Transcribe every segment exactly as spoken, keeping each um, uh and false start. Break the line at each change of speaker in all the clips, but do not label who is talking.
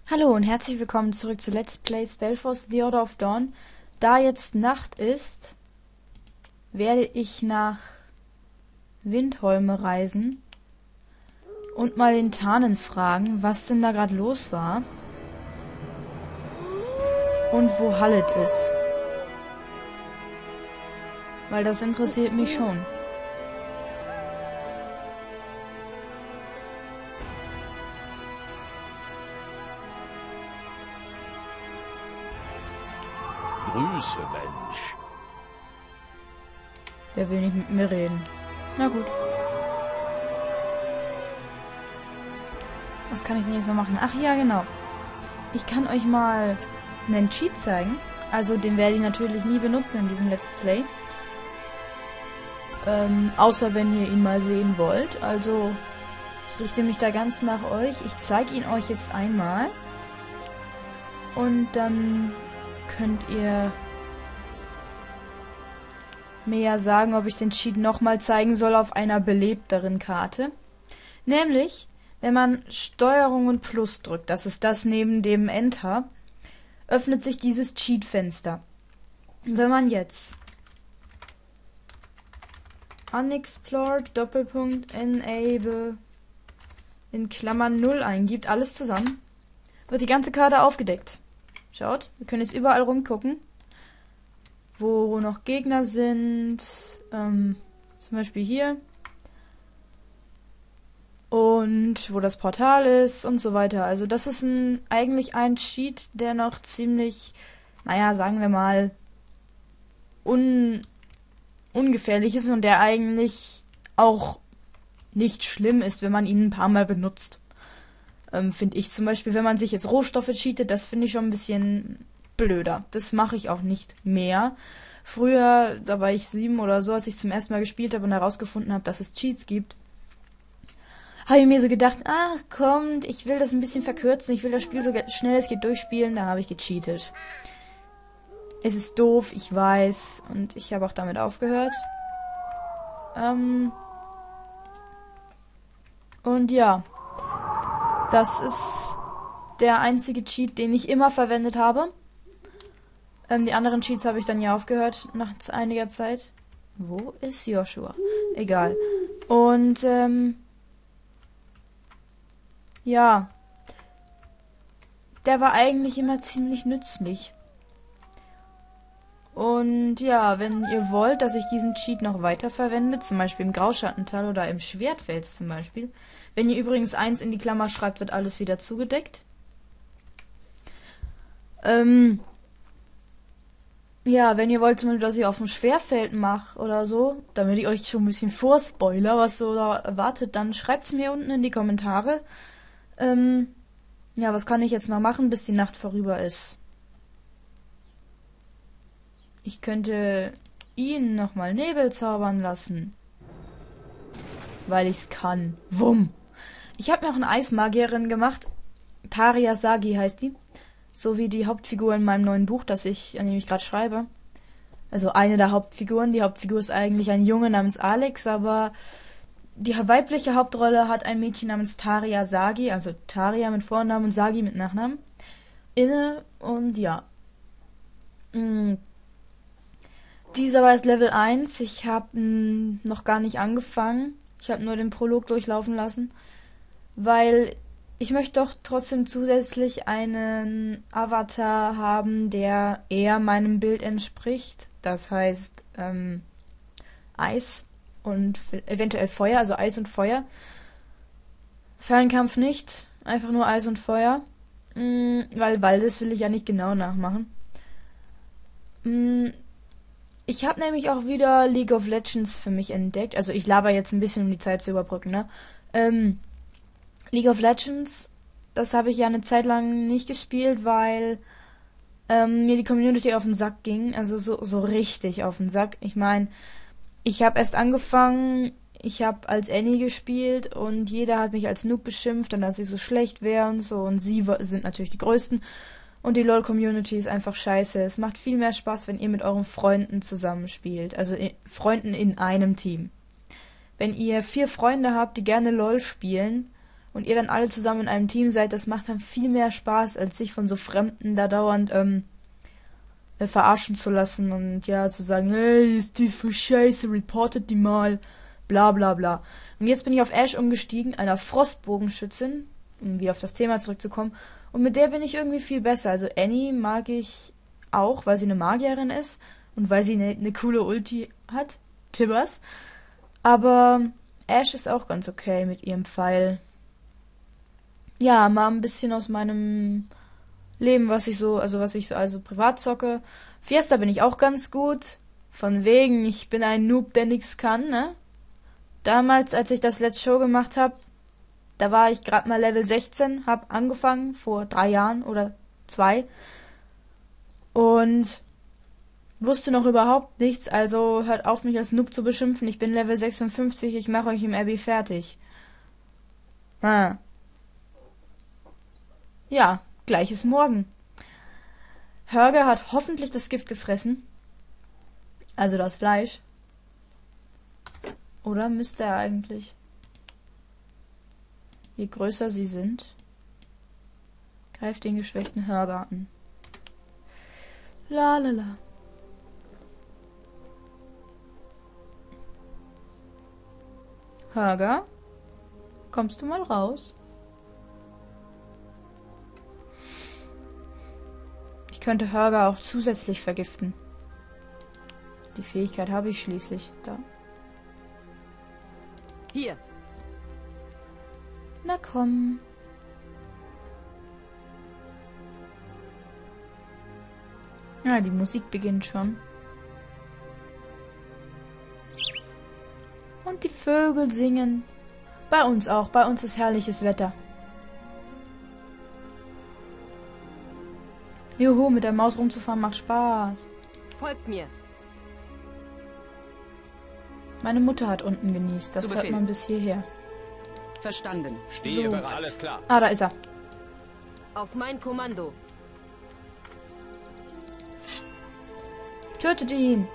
Hallo und herzlich willkommen zurück zu Let's Play Spellforce The Order of Dawn. Da jetzt Nacht ist, werde ich nach Windholme reisen und mal den Tarnen fragen, was denn da gerade los war und wo Hallet ist. Weil das interessiert mich schon.
Grüße, Mensch.
Der will nicht mit mir reden. Na gut. Was kann ich denn jetzt noch machen? Ach ja, genau. Ich kann euch mal einen Cheat zeigen. Also den werde ich natürlich nie benutzen in diesem Let's Play. Ähm, außer wenn ihr ihn mal sehen wollt. Also ich richte mich da ganz nach euch. Ich zeige ihn euch jetzt einmal. Und dann könnt ihr mir ja sagen, ob ich den Cheat nochmal zeigen soll auf einer belebteren Karte. Nämlich, wenn man Steuerung und Plus drückt, das ist das neben dem Enter, öffnet sich dieses Cheat-Fenster. Wenn man jetzt Unexplored, Doppelpunkt, Enable, in Klammern null eingibt, alles zusammen, wird die ganze Karte aufgedeckt. Schaut, wir können jetzt überall rumgucken, wo noch Gegner sind, ähm, zum Beispiel hier, und wo das Portal ist und so weiter. Also das ist ein, eigentlich ein Cheat, der noch ziemlich, naja, sagen wir mal, un, ungefährlich ist und der eigentlich auch nicht schlimm ist, wenn man ihn ein paar Mal benutzt. Ähm, finde ich zum Beispiel, wenn man sich jetzt Rohstoffe cheatet, das finde ich schon ein bisschen blöder. Das mache ich auch nicht mehr. Früher, da war ich sieben oder so, als ich zum ersten Mal gespielt habe und herausgefunden habe, dass es Cheats gibt, habe ich mir so gedacht, ach kommt, ich will das ein bisschen verkürzen, ich will das Spiel so schnell es geht durchspielen, da habe ich gecheatet. Es ist doof, ich weiß, und ich habe auch damit aufgehört. Ähm und ja, das ist der einzige Cheat, den ich immer verwendet habe. Ähm, die anderen Cheats habe ich dann ja aufgehört, nach einiger Zeit. Wo ist Joshua? Egal. Und, ähm... ja. Der war eigentlich immer ziemlich nützlich. Und ja, wenn ihr wollt, dass ich diesen Cheat noch weiter verwende, zum Beispiel im Grauschattental oder im Schwertfels zum Beispiel. Wenn ihr übrigens eins in die Klammer schreibt, wird alles wieder zugedeckt. Ähm... Ja, wenn ihr wollt zum Beispiel, dass ich auf dem Schwerfeld mache oder so, damit ich euch schon ein bisschen vorspoiler, was so da erwartet, dann schreibt's mir unten in die Kommentare. Ähm, ja, was kann ich jetzt noch machen, bis die Nacht vorüber ist? Ich könnte ihn nochmal Nebel zaubern lassen. Weil ich's kann. Wumm. Ich habe mir auch eine Eismagierin gemacht. Taria Sagi heißt die. So wie die Hauptfigur in meinem neuen Buch, das ich, an dem ich gerade schreibe. Also eine der Hauptfiguren. Die Hauptfigur ist eigentlich ein Junge namens Alex, aber die weibliche Hauptrolle hat ein Mädchen namens Taria Sagi, also Taria mit Vornamen und Sagi mit Nachnamen, inne. Und ja. Hm. Dieser war jetzt Level eins. Ich habe hm, noch gar nicht angefangen. Ich habe nur den Prolog durchlaufen lassen. Weil ich möchte doch trotzdem zusätzlich einen Avatar haben, der eher meinem Bild entspricht. Das heißt, ähm, Eis und eventuell Feuer, also Eis und Feuer. Fernkampf nicht, einfach nur Eis und Feuer. Mm, weil Waldes will ich ja nicht genau nachmachen. Mm, ich habe nämlich auch wieder League of Legends für mich entdeckt. Also ich laber jetzt ein bisschen, um die Zeit zu überbrücken, ne? Ähm, League of Legends, das habe ich ja eine Zeit lang nicht gespielt, weil ähm, mir die Community auf den Sack ging. Also so, so richtig auf den Sack. Ich meine, ich habe erst angefangen, ich habe als Annie gespielt und jeder hat mich als Noob beschimpft und dass ich so schlecht wäre und so. Und sie sind natürlich die Größten. Und die LoL-Community ist einfach scheiße. Es macht viel mehr Spaß, wenn ihr mit euren Freunden zusammenspielt. Also in, Freunden in einem Team. Wenn ihr vier Freunde habt, die gerne LoL spielen, und ihr dann alle zusammen in einem Team seid, das macht dann viel mehr Spaß, als sich von so Fremden da dauernd ähm, äh, verarschen zu lassen und ja, zu sagen, hey, ist dies für Scheiße, reportet die mal, bla bla bla. Und jetzt bin ich auf Ash umgestiegen, einer Frostbogenschützin, um wieder auf das Thema zurückzukommen, und mit der bin ich irgendwie viel besser. Also Annie mag ich auch, weil sie eine Magierin ist und weil sie eine, eine coole Ulti hat, Tibbers. Aber Ash ist auch ganz okay mit ihrem Pfeil. Ja, mal ein bisschen aus meinem Leben, was ich so, also was ich so also privat zocke. Fiesta bin ich auch ganz gut. Von wegen, ich bin ein Noob, der nichts kann, ne? Damals, als ich das Let's Show gemacht habe, da war ich gerade mal Level sechzehn, hab angefangen, vor drei Jahren oder zwei. Und wusste noch überhaupt nichts, also hört auf, mich als Noob zu beschimpfen. Ich bin Level sechsundfünfzig, ich mache euch im Abbey fertig. Ah. Ja, gleich ist morgen. Hörger hat hoffentlich das Gift gefressen. Also das Fleisch. Oder müsste er eigentlich? Je größer sie sind, greift den geschwächten Hörger an. La la la. Hörger, kommst du mal raus? Ich könnte Hörger auch zusätzlich vergiften. Die Fähigkeit habe ich schließlich. Da.
Hier.
Na komm. Ja, die Musik beginnt schon. Und die Vögel singen. Bei uns auch. Bei uns ist herrliches Wetter. Juhu, mit der Maus rumzufahren macht Spaß.
Folgt mir.
Meine Mutter hat unten genießt. Das hört man bis hierher.
Verstanden.
Stehe
So.
bereit. Alles klar.
Ah, da ist er.
Auf mein Kommando.
Tötet ihn.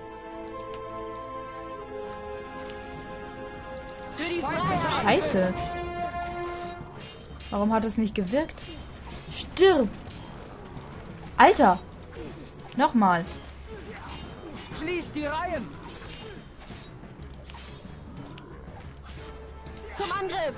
Für die Freiheit.
Scheiße. Warum hat es nicht gewirkt? Stirb. Alter. Nochmal.
Schließt die Reihen. Zum Angriff.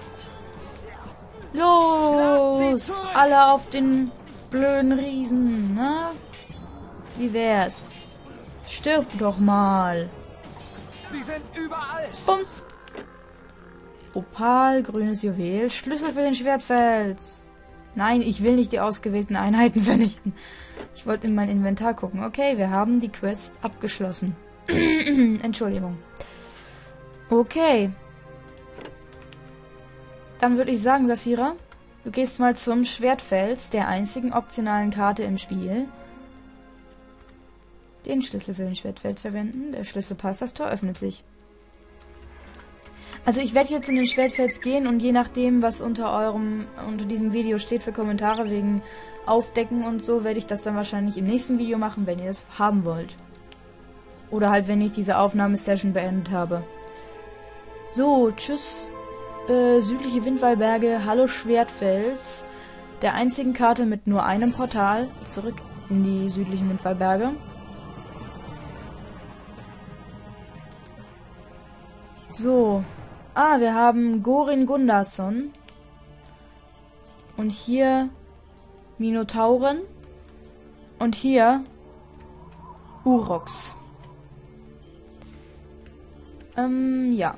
Los. Alle auf den blöden Riesen. Na? Wie wär's? Stirb doch mal.
Sie sind überall.
Bums. Opal, grünes Juwel, Schlüssel für den Schwertfels. Nein, ich will nicht die ausgewählten Einheiten vernichten. Ich wollte in mein Inventar gucken. Okay, wir haben die Quest abgeschlossen. Entschuldigung. Okay. Dann würde ich sagen, Saphira, du gehst mal zum Schwertfels, der einzigen optionalen Karte im Spiel. Den Schlüssel für den Schwertfels verwenden. Der Schlüssel passt, das Tor öffnet sich. Also ich werde jetzt in den Schwertfels gehen und je nachdem, was unter eurem, unter diesem Video steht für Kommentare wegen Aufdecken und so, werde ich das dann wahrscheinlich im nächsten Video machen, wenn ihr das haben wollt. Oder halt, wenn ich diese Aufnahmesession beendet habe. So, tschüss, äh, südliche Windwallberge, hallo Schwertfels, der einzigen Karte mit nur einem Portal, zurück in die südlichen Windwallberge. So. Ah, wir haben Gorin Gundarsson. Und hier Minotauren. Und hier Urox. Ähm, ja.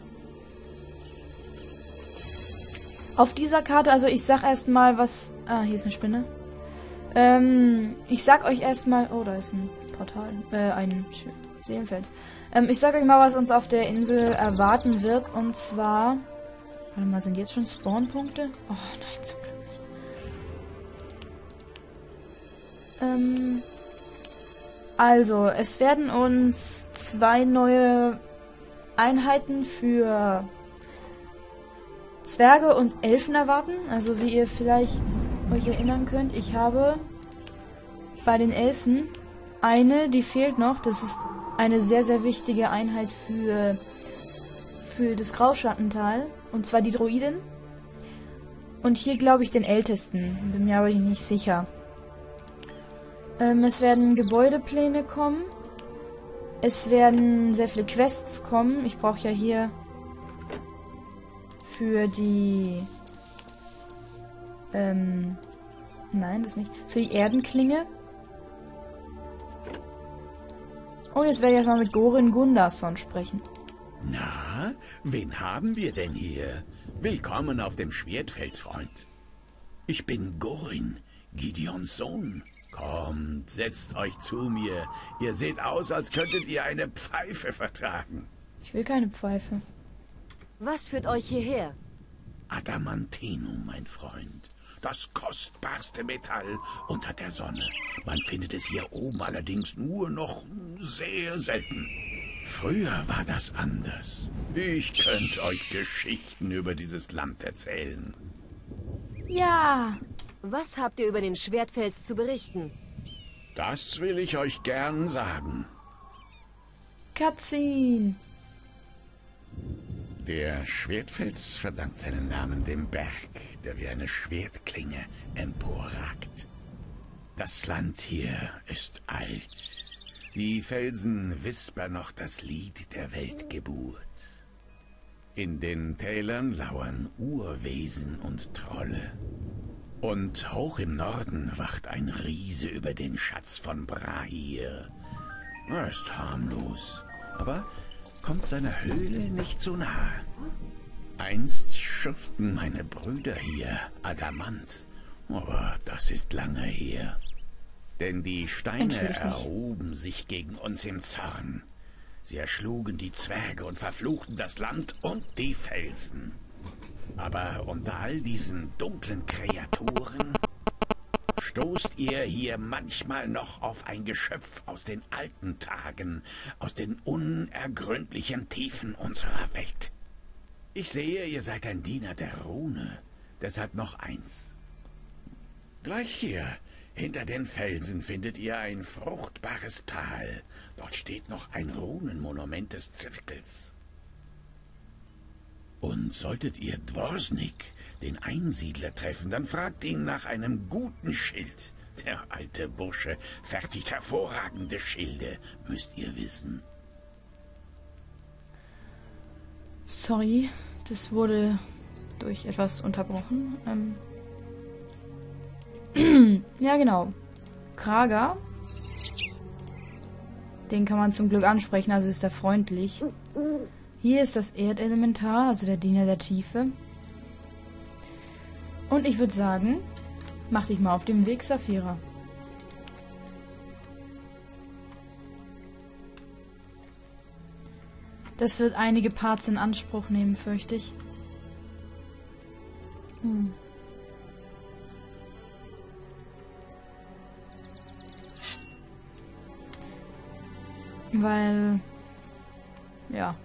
Auf dieser Karte, also ich sag erstmal was... Ah, hier ist eine Spinne. Ähm, ich sag euch erstmal... Oh, da ist ein Portal. Äh, ein Seelenfels. Ähm, ich sag euch mal, was uns auf der Insel erwarten wird. Und zwar... Warte mal, sind jetzt schon Spawnpunkte? Oh nein, zum Glück nicht. Ähm... Also, es werden uns zwei neue Einheiten für Zwerge und Elfen erwarten. Also wie ihr vielleicht euch erinnern könnt, ich habe bei den Elfen eine, die fehlt noch. Das ist eine sehr, sehr wichtige Einheit für, für das Grauschattental. Und zwar die Druiden. Und hier glaube ich den ältesten. Bin mir aber nicht sicher. Ähm, es werden Gebäudepläne kommen. Es werden sehr viele Quests kommen. Ich brauche ja hier für die... Ähm... Nein, das nicht. Für die Erdenklinge. Und jetzt werde ich erstmal mit Gorin Gundarsson sprechen.
Na, wen haben wir denn hier? Willkommen auf dem Schwertfels, Freund. Ich bin Gorin, Gideons Sohn. Kommt, setzt euch zu mir. Ihr seht aus, als könntet ihr eine Pfeife vertragen.
Ich will keine Pfeife.
Was führt euch hierher?
Adamantinum, mein Freund. Das kostbarste Metall unter der Sonne. Man findet es hier oben allerdings nur noch sehr selten. Früher war das anders. Ich könnte euch Geschichten über dieses Land erzählen.
Ja.
Was habt ihr über den Schwertfels zu berichten?
Das will ich euch gern sagen.
Cutscene.
Der Schwertfels verdankt seinen Namen dem Berg, der wie eine Schwertklinge emporragt. Das Land hier ist alt. Die Felsen wispern noch das Lied der Weltgeburt. In den Tälern lauern Urwesen und Trolle. Und hoch im Norden wacht ein Riese über den Schatz von Brahir. Er ist harmlos, aber kommt seiner Höhle nicht so nahe. Einst schürften meine Brüder hier Adamant, aber das ist lange her. Denn die Steine erhoben sich gegen uns im Zorn. Sie erschlugen die Zwerge und verfluchten das Land und die Felsen. Aber unter all diesen dunklen Kreaturen stoßt ihr hier manchmal noch auf ein Geschöpf aus den alten Tagen, aus den unergründlichen Tiefen unserer Welt. Ich sehe, ihr seid ein Diener der Rune, deshalb noch eins. Gleich hier, hinter den Felsen, findet ihr ein fruchtbares Tal. Dort steht noch ein Runenmonument des Zirkels. Und solltet ihr Dvorsnik, den Einsiedler, treffen, dann fragt ihn nach einem guten Schild. Der alte Bursche fertigt hervorragende Schilde, müsst ihr wissen.
Sorry, das wurde durch etwas unterbrochen. Ähm ja, genau. Kraga. Den kann man zum Glück ansprechen, also ist er freundlich. Hier ist das Erdelementar, also der Diener der Tiefe. Und ich würde sagen, mach dich mal auf den Weg, Saphira. Das wird einige Parts in Anspruch nehmen, fürchte ich. Hm. Weil... Ja.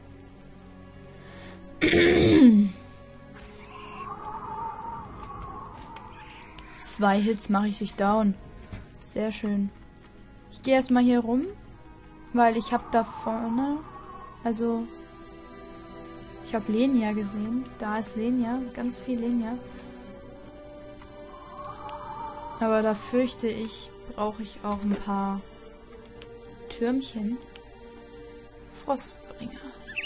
Zwei Hits mache ich dich down. Sehr schön. Ich gehe erstmal hier rum, weil ich habe da vorne, also ich habe Lenia gesehen. Da ist Lenia, ganz viel Lenia. Aber da fürchte ich, brauche ich auch ein paar Türmchen. Frostbringer.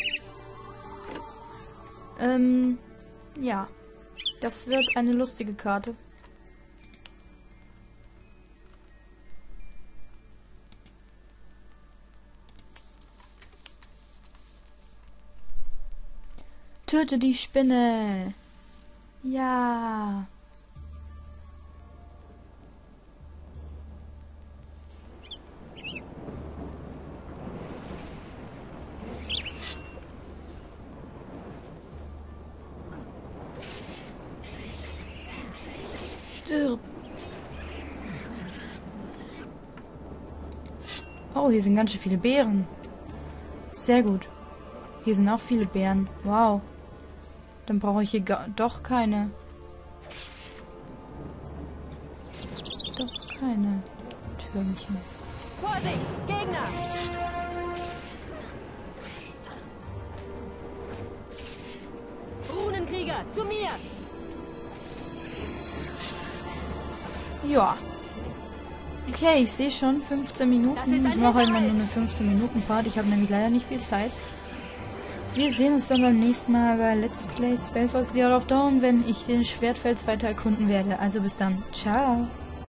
Ähm, ja. Das wird eine lustige Karte. Töte die Spinne. Ja. Stirb. Oh, hier sind ganz schön viele Beeren. Sehr gut. Hier sind auch viele Beeren. Wow. Dann brauche ich hier gar doch keine. Doch keine Türmchen.
Vorsicht! Gegner! Runenkrieger, zu mir!
Ja. Okay, ich sehe schon, fünfzehn Minuten.
Das ist ein
Ich mache heute mal
Hinterhalt.
nur eine fünfzehn Minuten Part. Ich habe nämlich leider nicht viel Zeit. Wir sehen uns dann beim nächsten Mal bei Let's Play Spellforce The Out of Dawn, wenn ich den Schwertfels weiter erkunden werde. Also bis dann. Ciao.